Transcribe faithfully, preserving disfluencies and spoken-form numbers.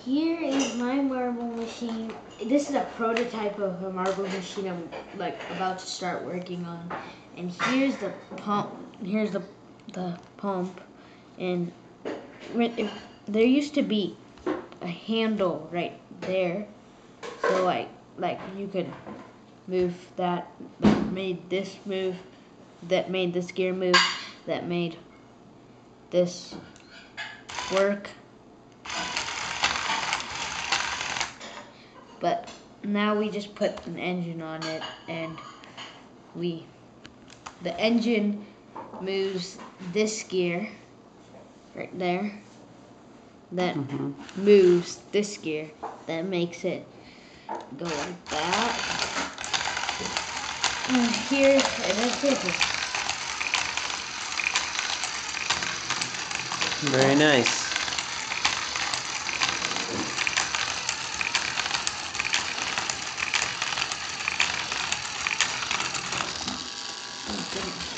here is my marble machine. This is a prototype of a marble machine I'm like about to start working on. And here's the pump. Here's the the pump. And if, there used to be a handle right there, so like like you could move that. That made this move. That made this gear move. That made this work. But now we just put an engine on it, and we the engine moves this gear right there. That mm-hmm. moves this gear. That makes it go like that. And here, and that's it. Very nice. Oh, goodness.